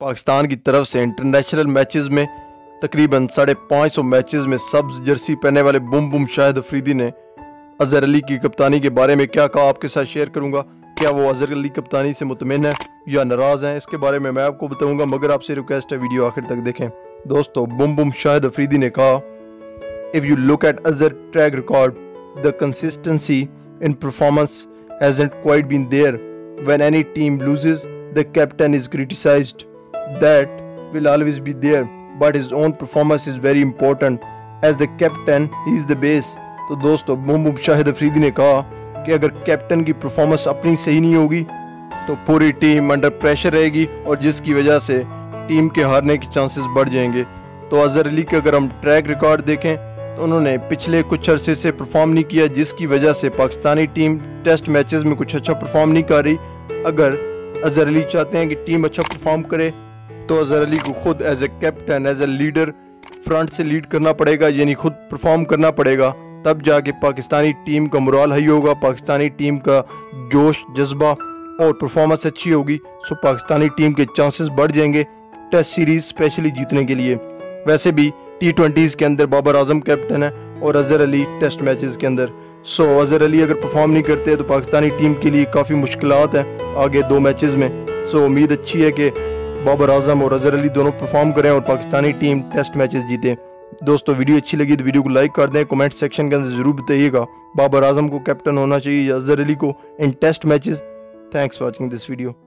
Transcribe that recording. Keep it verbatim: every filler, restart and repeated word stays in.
पाकिस्तान की तरफ से इंटरनेशनल मैचेस में तकरीबन साढ़े पाँच सौ मैचेस में सब्ज जर्सी पहनने वाले बुम बुम शाहिद अफरीदी ने अजहर अली की कप्तानी के बारे में क्या कहा, आपके साथ शेयर करूंगा। क्या वो अजहर अली कप्तानी से मुतमिन है या नाराज़ हैं, इसके बारे में मैं आपको बताऊंगा, मगर आपसे रिक्वेस्ट है वीडियो आखिर तक देखें। दोस्तों, बुम बुम शाहिद अफरीदी ने कहा, if you look at Azhar track record, the consistency in performance hasn't quite been there. When any team loses, the captain is criticized. That will always be there, but his own performance is very important. As the captain, he is the base. तो दोस्तों, बुम बुम शाहिद अफरीदी ने कहा कि अगर captain की performance अपनी सही नहीं होगी तो पूरी टीम अंडर प्रेशर रहेगी और जिसकी वजह से टीम के हारने के चांसेस बढ़ जाएंगे। तो अजहर अली का अगर हम ट्रैक रिकॉर्ड देखें तो उन्होंने पिछले कुछ अरसे से परफॉर्म नहीं किया, जिसकी वजह से पाकिस्तानी टीम टेस्ट मैचेस में कुछ अच्छा परफॉर्म नहीं कर रही। अगर अजहर अली चाहते हैं कि टीम अच्छा परफॉर्म करे तो अजहर अली को खुद as a captain, as a leader front से लीड करना पड़ेगा, यानी खुद परफॉर्म करना पड़ेगा। तब जाके पाकिस्तानी टीम का मोराल हाई होगा, पाकिस्तानी टीम का जोश जज्बा और परफॉर्मेंस अच्छी होगी। सो पाकिस्तानी टीम के चांसेस बढ़ जाएंगे टेस्ट सीरीज़ स्पेशली जीतने के लिए। वैसे भी टी ट्वेंटीज़ के अंदर बाबर आजम कैप्टन है और अजहर अली टेस्ट मैचेस के अंदर। सो अजहर अली अगर परफॉर्म नहीं करते तो पाकिस्तानी टीम के लिए काफ़ी मुश्किलात हैं आगे दो मैचेस में। सो उम्मीद अच्छी है कि बाबर आजम और अजहर अली दोनों परफॉर्म करें और पाकिस्तानी टीम टेस्ट मैचेस जीते। दोस्तों, वीडियो अच्छी लगी तो वीडियो को लाइक कर दें, कमेंट सेक्शन के अंदर ज़रूर बताइएगा बाबर आजम को कैप्टन होना चाहिए या अजहर अली को in test matches. Thanks for watching this video.